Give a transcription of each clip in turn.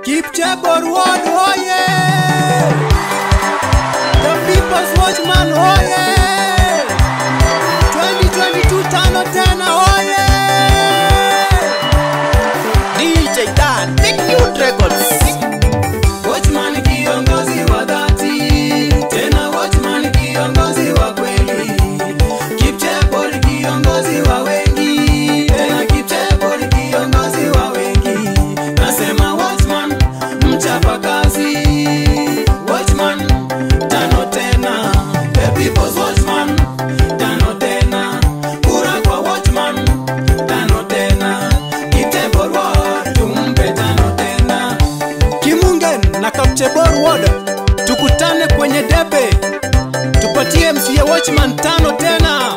Kipchebor ward hoye, the people's watchman hoye, 2022 tano tena hoye. DJ Dan, Big Youth Records. Watchman kiongozi wa dhati, tena watchman kiongozi wa kweli. Kipchebor kiongozi wa wengi, tena Kipchebor kiongozi wa wengi. Nasema watchman mchapa kazi, watchman tano tena, the people's watchman tano tena, kura kwa watchman tano tena, Kipchebor ward tumpe tano tena. Kimungen na Kipchebor ward tukutane kwenye debe, tupatie MCA watchman tano tena.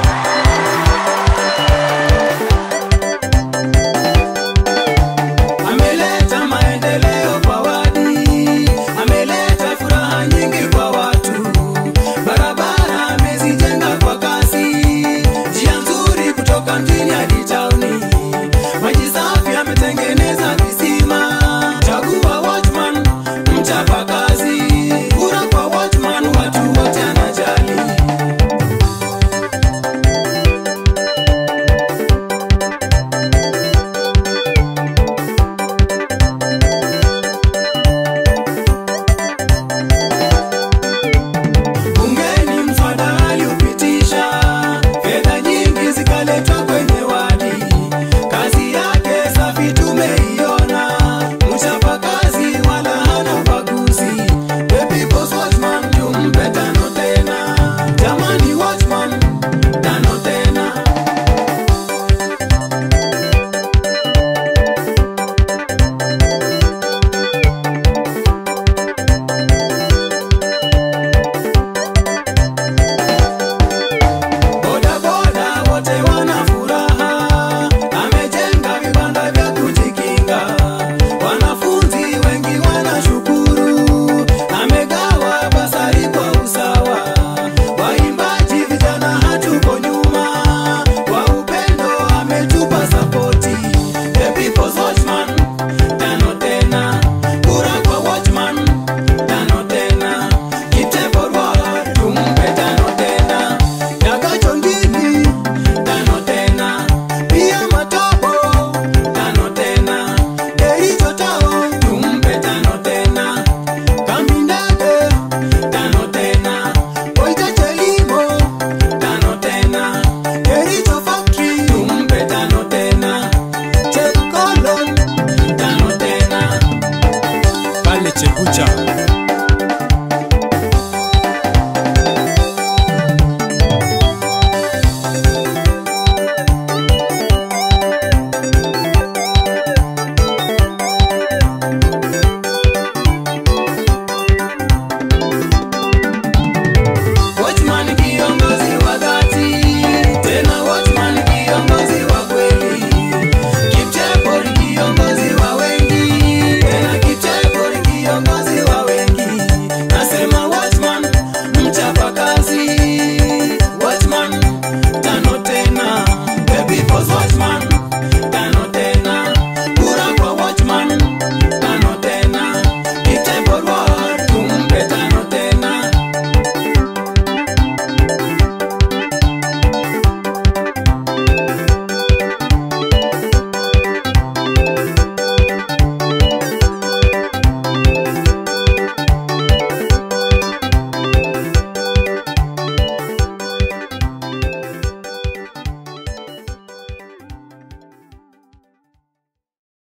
Ameleta maendeleo kwa wadi, ameleta furaha nyingi kwa watu, barabara amezijenga kwa kasi, njia nzuri kutoka mjini hadi tauni, maji safi ametengeneza visima. Chagua watchman mchapa kazi, kura kwa watchman, watu wote anajali. Bungeni mswada aliupitisha, fedha nyingi zikaletwa kwenye wadi, kazi yake safi tumeiona, mchapa kazi wala hana ubaguzi. The people's watchman tumpe tano tena, jamani watchman tano tena. Boda boda wote wana furaha, amejenga vibanda vya kujikinga, wanafunzi wengi wanashukuru, amegawa basari kwa usawa, waimbaji vijana hatuko nyuma, kwa upendo ametupa sapoti. The people's watchman tano tena, kura kwa watchman tano tena, Kipchebor ward tumpe tano tena, Dagacho Ngini tano tena, pia Matobo tano tena, Kericho Town tumpe tano tena, Kamindage tano tena, Oichache Limo tano tena, Kericho Factory tumpe tano tena, Chekolon tano tena, pale Chebucha